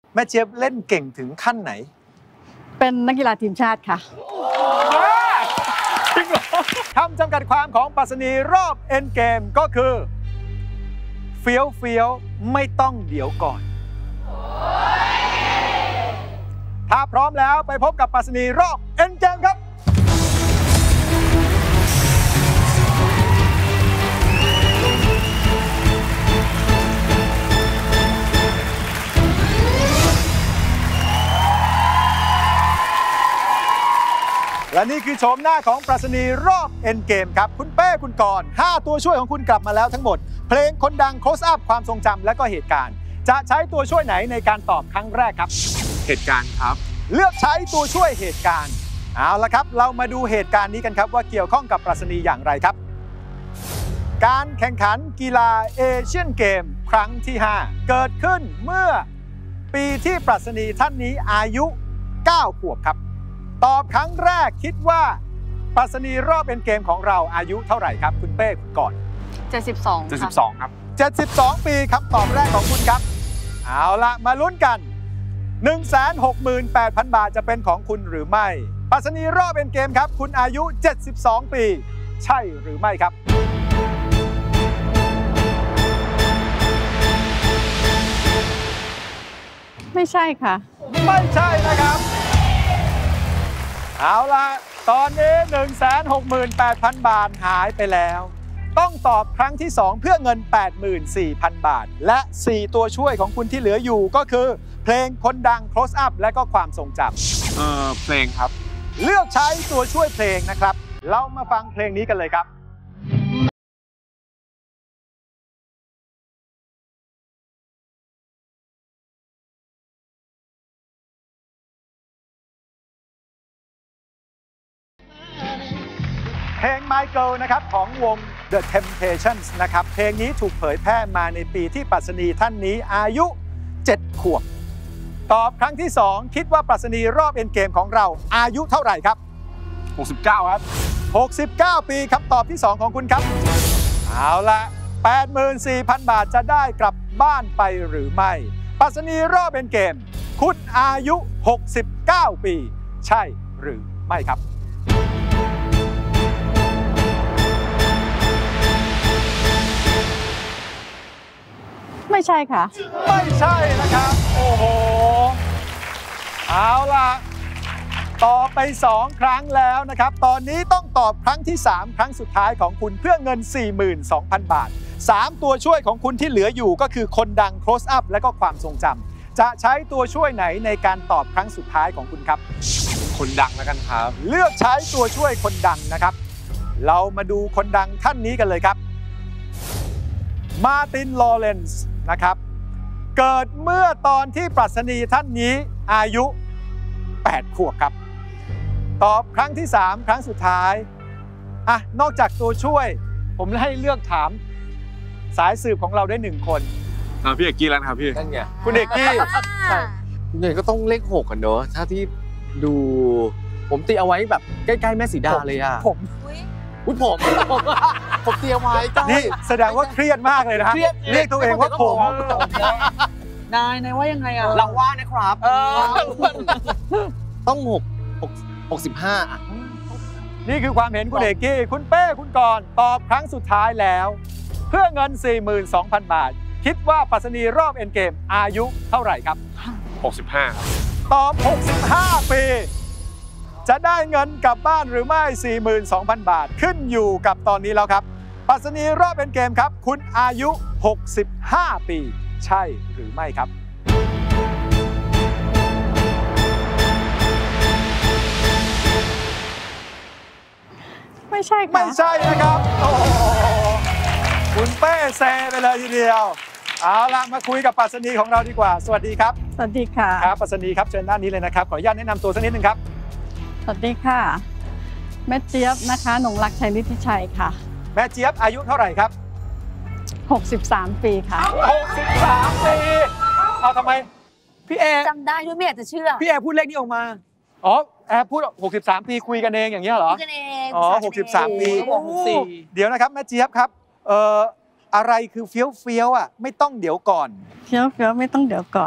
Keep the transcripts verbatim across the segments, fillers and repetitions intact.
แม่เจี๊ยบเล่นเก่งถึงขั้นไหนเป็นนักกีฬาทีมชาติค่ะคำจำกัดความของปรัชนีรอบเอ็นเกมก็คือเฟี้ยวเฟี้ยวไม่ต้องเดี๋ยวก่อนถ้าพร้อมแล้วไปพบกับปรัชนีรอบเอ็นเกมครับและนี่คือโฉมหน้าของปรัชนีรอบเอ็นเกมครับคุณเป้คุณกรณ์ห้าตัวช่วยของคุณกลับมาแล้วทั้งหมดเพลงคนดัง close up ความทรงจำและก็เหตุการณ์จะใช้ตัวช่วยไหนในการตอบครั้งแรกครับเหตุการณ์ครับเลือกใช้ตัวช่วยเหตุการณ์เอาละครับเรามาดูเหตุการณ์นี้กันครับว่าเกี่ยวข้องกับปรัชนีอย่างไรครับการแข่งขันกีฬาเอเชียนเกมครั้งที่ห้าเกิดขึ้นเมื่อปีที่ปรัชนีท่านนี้อายุเก้าขวบครับตอบครั้งแรกคิดว่าปรัชนีรอบเอ็นเกมของเราอายุเท่าไหร่ครับคุณเป้คุณก่อนเจ็ดสิบสองเจ็ดสิบสองครับเจ็ดสิบสองปีคำตอบแรกของคุณครับเอาละมาลุ้นกัน หนึ่งแสนหกหมื่นแปดพัน บาทจะเป็นของคุณหรือไม่ปรัชนีรอบเอ็นเกมครับคุณอายุเจ็ดสิบสองปีใช่หรือไม่ครับไม่ใช่ค่ะไม่ใช่นะครับเอาล่ะตอนนี้ หนึ่งแสนหกหมื่นแปดพัน บาทหายไปแล้วต้องตอบครั้งที่สองเพื่อเงิน แปดหมื่นสี่พัน บาทและสี่ตัวช่วยของคุณที่เหลืออยู่ก็คือเพลงคนดัง close up และก็ความทรงจำเออเพลงครับเลือกใช้ตัวช่วยเพลงนะครับเรามาฟังเพลงนี้กันเลยครับเพลง My Girl นะครับของวง The Temptations นะครับเพลงนี้ถูกเผยแพร่มาในปีที่ปรัชนีท่านนี้อายุเจ็ดขวบตอบครั้งที่สองคิดว่าปรัชนีรอบเอ็นเกมของเราอายุเท่าไหร่ครับหกสิบเก้าครับหกสิบเก้าปีคำตอบที่สองของคุณครับเอาละ แปดหมื่นสี่พัน บาทจะได้กลับบ้านไปหรือไม่ปรัชนีรอบเอ็นเกมคุณอายุหกสิบเก้าปีใช่หรือไม่ครับไม่ใช่ค่ะไม่ใช่นะครับโอ้โหเอาล่ะตอบไปสองครั้งแล้วนะครับตอนนี้ต้องตอบครั้งที่สามครั้งสุดท้ายของคุณเพื่อเงิน สี่หมื่นสองพัน บาทสามตัวช่วยของคุณที่เหลืออยู่ก็คือคนดัง close up และก็ความทรงจำจะใช้ตัวช่วยไหนในการตอบครั้งสุดท้ายของคุณครับคนดังแล้วกันครับเลือกใช้ตัวช่วยคนดังนะครับเรามาดูคนดังท่านนี้กันเลยครับมาร์ติน ลอเรนซ์นะครับเกิดเมื่อตอนที่ปรัชนีท่านนี้อายุแปดขวบครับตอบครั้งที่สามครั้งสุดท้ายอ่ะนอกจากตัวช่วยผมให้เลือกถามสายสืบของเราได้หนึ่งคนอ่าพี่เอกกี้แล้วครับพี่นั่นไงคุณเอกกี้คุณเอกก็ต้องเลขหกกันเนอะถ้าที่ดูผมตีเอาไว้แบบใกล้ๆแม่สีดาเลยอ่ะผมอุ้ยผมผมผมเตรียมไว้นี่แสดงว่าเครียดมากเลยนะเรียกตัวเองว่าผมนายนายว่ายังไงอ่ะเราว่านะครับต้องหกหกหกสิบห้านี่คือความเห็นคุณเอกกี้คุณเป้คุณกรณ์ตอบครั้งสุดท้ายแล้วเพื่อเงิน สี่หมื่นสองพัน บาทคิดว่าปรัชนีรอบเอ็นเกมอายุเท่าไหร่ครับหกสิบห้าครับตอบหกสิบห้าปีจะได้เงินกลับบ้านหรือไม่ สี่หมื่นสองพัน บาทขึ้นอยู่กับตอนนี้แล้วครับปรัชนีรอบเอ็นเกมครับคุณอายุหกสิบห้าปีใช่หรือไม่ครับไม่ใช่ค่ะไม่ใช่นะครับโอ้คุณเป้แซไปเลยทีเดียวเอาล่ะมาคุยกับปรัชนีของเราดีกว่าสวัสดีครับสวัสดีค่ะครับปรัชนีครับเชิญด้านนี้เลยนะครับขออนุญาตแนะนำตัวสักนิดนึงครับสวัสดีค่ะแม่เจี๊ยบนะคะหนงรักชัยฤทธิชัยค่ะแม่เจี๊ยบอายุเท่าไหร่ครับหกสิบสามปีค่ะหกสิบสามปีเอาทำไมพี่เอจำได้ด้วยไม่อยากจะเชื่อพี่เอพูดเลขนี้ออกมาอ๋อแอบพูดหกสิบสามปีคุยกันเองอย่างเงี้ยเหรอคุยกันเองอ๋อหกสิบสามปีเดี๋ยวนะครับแม่เจี๊ยบครับเอ่ออะไรคือเฟี้ยวเฟี้ยวอ่ะไม่ต้องเดี๋ยวก่อนเฟี้ยวเฟี้ยวไม่ต้องเดี๋ยวก่อนท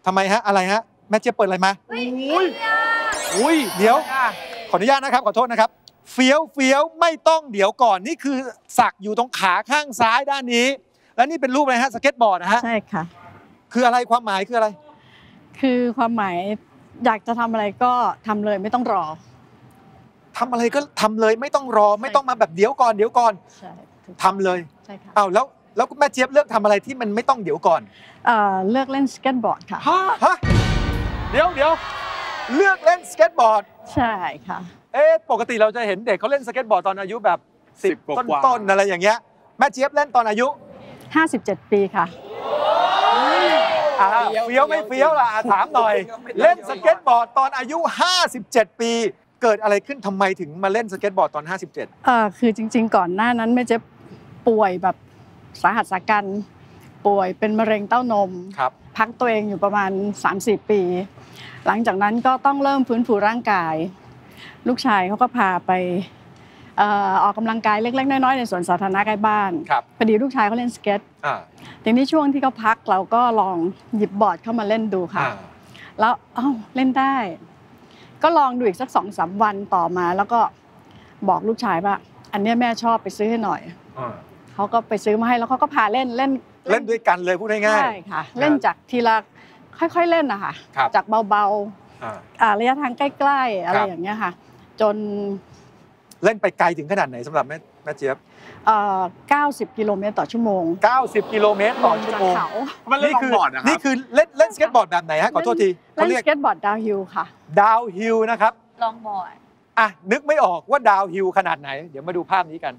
ทำไมฮะอะไรฮะแม่เจี๊ยบเปิดอะไรมาอุ้ยอุ้ยเดี๋ยวขออนุญาตนะครับขอโทษนะครับเฟี้ยวเฟี้ยวไม่ต้องเดี๋ยวก่อนนี่คือสักอยู่ตรงขาข้างซ้ายด้านนี้ แล้วนี่เป็นรูปอะไรฮะสเก็ตบอร์ดนะฮะใช่ค่ะคืออะไรความหมายคืออะไรคือความหมายอยากจะทำอะไรก็ทำเลยไม่ต้องรอทำอะไรก็ทำเลยไม่ต้องรอไม่ต้องมาแบบเดี๋ยวก่อนเดี๋ยวก่อนใช่ถูกทำเลยใช่ค่ะอ้าวแล้วแล้วแม่เจี๊ยบเลือกทำอะไรที่มันไม่ต้องเดี๋ยวก่อนเอ่อเลือกเล่นสเก็ตบอร์ดค่ะฮะเดี๋ยวเดี๋ยวเลือกเล่นสเก็ตบอร์ดใช่ค่ะเอ๊ะปกติเราจะเห็นเด็กเขาเล่นสเก็ตบอร์ดตอนอายุแบบสิบกว่าต้นๆอะไรอย่างเงี้ยแม่เจี๊ยบเล่นตอนอายุห้าสิบเจ็ด ปีค่ะอ่าเฟี้ยวไม่เฟี้ยวล่ะอ่ะถามหน่อย เล่นสเก็ตบอร์ดตอนอายุห้าสิบเจ็ด ปีเกิดอะไรขึ้นทำไมถึงมาเล่นสเก็ตบอร์ดตอนห้าสิบเจ็ดเอ่อคือจริงๆ ก่อนหน้านั้นแม่เจ๊ป่วยแบบสาหัสสากันป่วยเป็นมะเร็งเต้านมครับพักตัวเองอยู่ประมาณ สามสี่ ปี หลังจากนั้นก็ต้องเริ่มฟื้นฟูร่างกาย ลูกชายเขาก็พาไปเอ่อออกกำลังกายเล็กๆ น้อยๆ ในสวนสาธารณะใกล้บ้านครับพอดีลูกชายเขาเล่นสเก็ตอ่าทีนี้ช่วงที่เขาพักเราก็ลองหยิบบอร์ดเข้ามาเล่นดูค่ะอ่าแล้วเอ้าเล่นได้ ก็ลองดูอีกสักสองสามวันต่อมา แล้วก็บอกลูกชายว่า อันเนี้ยแม่ชอบไปซื้อให้หน่อยอ่าเขาก็ไปซื้อมาให้แล้วเขาก็พาเล่นเล่นเล่นด้วยกันเลยพูดง่ายใช่ค่ะ เล่นจากทีละค่อยๆเล่นนะคะครับจากเบาๆอ่าๆอ่าระยะทางใกล้ๆอะไรครับอย่างเงี้ยค่ะ จนเล่นไปไกลถึงขนาดไหนสำหรับแม่แม่เจี๊ยบเอ่อเก้าสิบกิโลเมตรต่อชั่วโมงเก้าสิบกิโลเมตรต่อชั่วโมงจากเขามันเล่นลองบอร์ดนะคนี่รับคือเล่นเล่นสเก็ตบอร์ดแบบไหนฮะขอโทษทีเขาเล่นเรียสกเก็ตบอร์ดดาวน์ฮิลค่ะดาวฮิลนะครับลองบอร์ดอ่ะนึกไม่ออกว่าดาวฮิลขนาดไหน เดี๋ยวมาดูภาพนี้กัน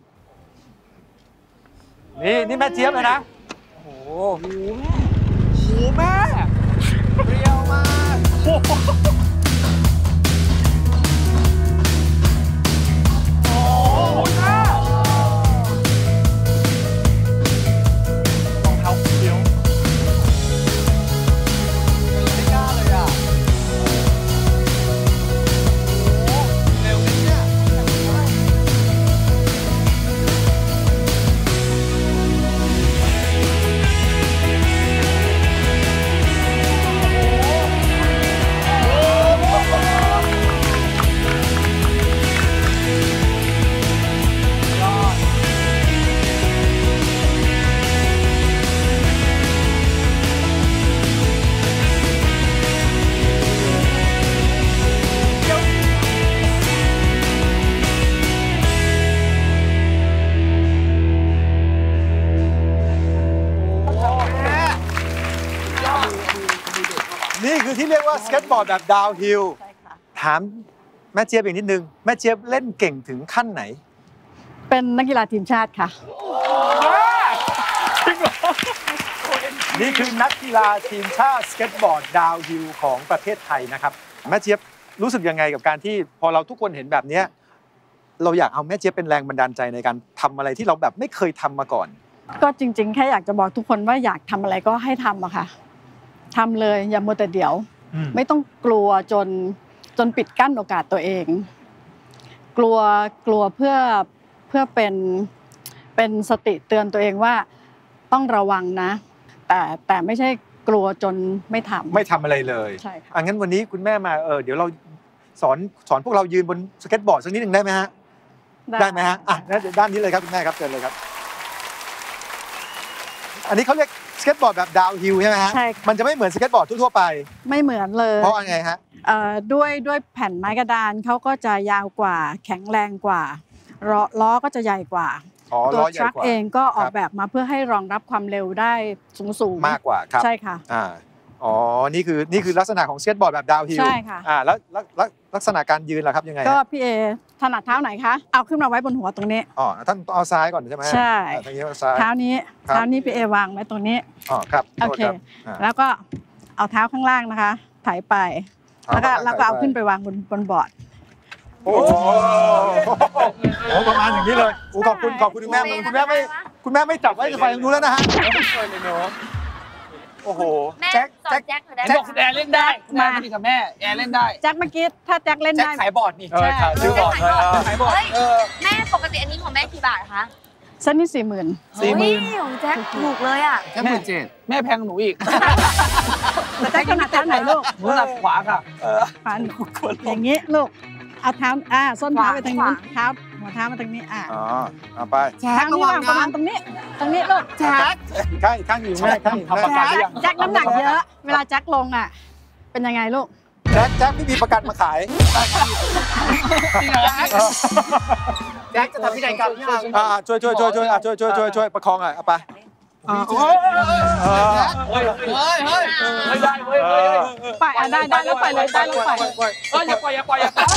นี่นี่แม่เจี๊ยบเลยนะ โอ้โหโหแม่เรียวมากโอ้โหแม่รองเท้าเดียวไม่กล้าเลยอ่ะโอ้เร็วนิดเนี่ย นี่คือที่เรียกว่าสเก็ตบอร์ดแบบดาวน์ฮิลใช่ค่ะ ถามแม่เจี๊ยบอีกนิดนึง แม่เจี๊ยบเล่นเก่งถึงขั้นไหนเป็นนักกีฬาทีมชาติค่ะนี่คือนักกีฬาทีมชาติสเก็ตบอร์ดดาวน์ฮิลของประเทศไทยนะครับแม่เจี๊ยบรู้สึกยังไงกับการที่พอเราทุกคนเห็นแบบนี้เราอยากเอาแม่เจี๊ยบเป็นแรงบันดาลใจในการทำอะไรที่เราแบบไม่เคยทำมาก่อนก็จริงๆ แค่อยากจะบอกทุกคนว่าอยากทำอะไรก็ให้ทำอะค่ะทำเลยอย่ามัวแต่เดี๋ยวอืมไม่ต้องกลัวจนจนปิดกั้นโอกาสตัวเอง กลัวกลัวเพื่อเพื่อเป็นเป็นสติเตือนตัวเองว่าต้องระวังนะ แต่แต่ไม่ใช่กลัวจนไม่ทำไม่ทำอะไรเลยใช่ค่ะอ่ะงั้นวันนี้คุณแม่มาเออเดี๋ยวเราสอนสอนพวกเรายืนบนสเก็ตบอร์ดสักนิดหนึ่งได้ไหมฮะได้ไหมฮะอ่ะงั้นเดี๋ยวด้านนี้เลยครับคุณแม่ครับเชิญเลยครับ อันนี้เขาเรียกสเก็ตบอร์ดแบบดาวน์ฮิลใช่ไหมฮะใช่ค่ะมันจะไม่เหมือนสเก็ตบอร์ดทั่วๆไปไม่เหมือนเลยเพราะอะไรฮะเอ่อด้วยด้วยแผ่นไม้กระดานเขาก็จะยาวกว่า แข็งแรงกว่าล้อล้อก็จะใหญ่กว่าอ๋อตัล้วอใหทญ่รัคกว่าเองก็ออกครับแบบมาเพื่อให้รองรับความเร็วได้สูงสูงมากกว่าครับใช่ค่ะอ่าอ๋อนี่คือนี่คือลักษณะของสเก็ตบอร์ดแบบดาวน์ฮิลใช่ค่ะอ่าแล้วแล้วแล้วลักษณะการยืนล่ะครับยังไงฮะก็พี่เอถนัดเท้าไหนคะเอาขึ้นมาไว้บนหัวตรงนี้อ๋อท่านต้องเอาซ้ายก่อนใช่ไหมใช่อ่าทางนี้เอาซ้ายเท้านี้ครับเท้านี้พี่เอวางไว้ตรงนี้อ๋อครับโอเคโทษรับอ่าแล้วก็เอาเท้าข้างล่างนะคะไถไป แล้วก็แล้วก็เอาขึ้นไปวางบนบนบอร์ดโอ้โหโอ้ประมาณอย่างนี้เลยโอ้ขอบคุณขอบคุณคุณแม่คุณแม่ไม่คุณแม่ไม่จับไว้จะไปทางนู้นแล้วนะฮะโอ้โหแม่แจ็คสอนแจ็คแจ็คเธอได้แจ็คบอกคุณแอร์เล่นได้คุณแอร์มาสนิทกับแม่แอร์เล่นได้แจ็คเมื่อกี้ถ้าแจ็คเล่นแจ็คได้ขายบอร์ดนี่เออขายชื่อบอร์ดเลยอ่ะขายบอร์ดเฮ้ยเออแม่ปกติอันนี้ของแม่กี่บาทคะเส้นนี้สี่หมื่นสี่หมื่นของแจ็คถูกเลยอ่ะแค่หมื่นเจ็ดแม่แพงหนูอีกแต่แจ็คถนัดเท้าไหนลูกหนูหนักขวาค่ะฟันอย่างนี้ลูกเอาเท้าอ่าส้นเท้าไปทางนู้นเท้าหัวเท้ามาทางนี้อ่าอ๋อเอาไปทางนี้วางประมาณตรงนี้ ตรงนี้ลูกแจ็คอีกข้างอีกข้างอยู่แม่ข้างอยู่ทำประกันหรือยังแจ็คน้ำหนักเยอะ เวลาแจ็คลงอ่ะ เป็นยังไงลูกแจ็คแจ็คไม่มีประกันมาขายแจ็คจะทำพินัยกรรมยังอ่าช่วยช่วยช่วยช่วยอ่ะช่วยช่วยช่วยช่วยประคองอ่ะเอาไปอ๋อเออเฮ้ยเฮ้ยเฮ้ยไม่ได้เฮ้ยเฮ้ยไปอ่ะได้ได้แล้วไปเลยได้แล้วไปเฮ้ยอย่าปล่อยอย่าปล่อยอย่าปล่อย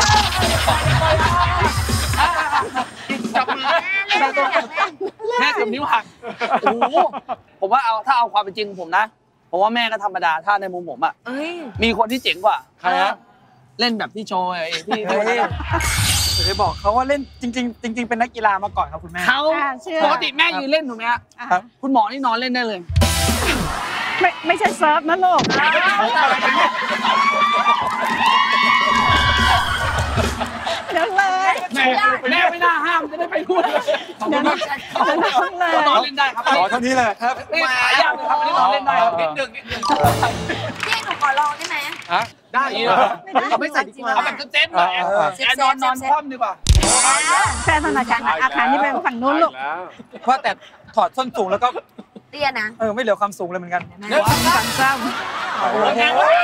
จับมือแม่กับนิ้วหักโอ้โหผมว่าเอาถ้าเอาความเป็นจริงผมนะผมว่าแม่ก็ธรรมดาถ้าในมุมผมอ่ะเอ้ยมีคนที่เจ๋งกว่าใครฮะเล่นแบบที่โชว์ไอ้ที่เคยบอกเขาว่าเล่นจริง ๆ จริง ๆ เป็นนักกีฬามาก่อนครับคุณแม่เขาอ่าเชื่อปกติแม่ยืนเล่นถูกไหมฮะอ่ะคุณหมอนี่นอนเล่นได้เลยไม่ไม่ใช่เซิร์ฟนะลูก เดี๋ยวเลยแม่แม่ไม่น่าห้ามจะได้ไปพูดเลยขอบคุณมากเดี๋ยวน้องเลยนอนเล่นได้ครับขอเท่านี้เลยครับไม่ขายากเลยครับอันนี้นอนเล่นได้ครับนิดหนึ่งนิดหนึ่งพี่หนูขอลองได้ไหมฮะได้เหรอเราไม่ใส่ดีกว่าเอาแบบเซ็ตๆหน่อยเออแอนนอนนอนคว่ำดีกว่าแฟนธนาคารอาคารนี่เป็นฝั่งนู้นลูกว่าแต่ถอดส้นสูงแล้วก็เตี้ยนะเออไม่เหลือความสูงเลยเหมือนกันเดี๋ยวฝั่งซ้โอเค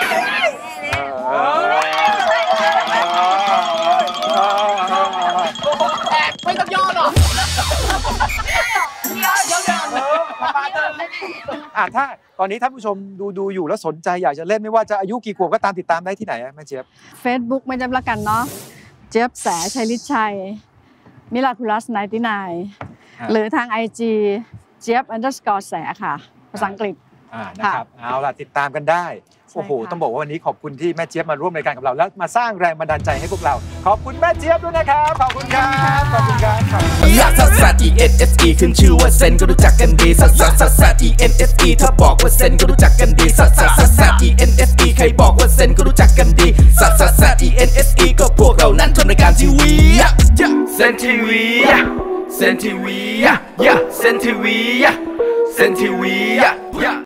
ไม่ต้องย่อหรอกอ่ะถ้าตอนนี้ท่านผู้ชมดูดูอยู่แล้วสนใจอยากจะเล่นไม่ว่าจะอายุกี่ขวบก็ตามติดตามได้ที่ไหนอะแม่เจี๊ยบำ Facebook ไม่จำละกันเนาะ เจี๊ยบแสชัยฤทธิ์ชัย มิลาคูลัสไนน์ตี้ไนน์หรือทาง ไอ จี เจี๊ยบ underscore แสค่ะ ภาษาอังกฤษอ่านะครับเอาล่ะติดตามกันได้โอ้โหต้องบอกว่าวันนี้ขอบคุณที่แม่เจี๊ยบมาร่วมรายการกับเรา แล้วมาสร้างแรงบันดาลใจให้พวกเรา ขอบคุณแม่เจี๊ยบด้วยนะครับขอบคุณครับขอบคุณครับขอบคุณลักซัสซัส E N S E ขึ้นชื่อว่าเซนก็รู้จักกันดีซัสซัสซัสซัส E N S E ถ้าบอกว่าเซนก็รู้จักกันดีซัสซัสซัสซัส E N S E ใครบอกว่าเซนก็รู้จักกันดีซัสซัสซัส E N S E ก็พวกเรานั้นทำรายการทีวีเซนทีวีเซนทีวีเซนทีวีเซนทีวี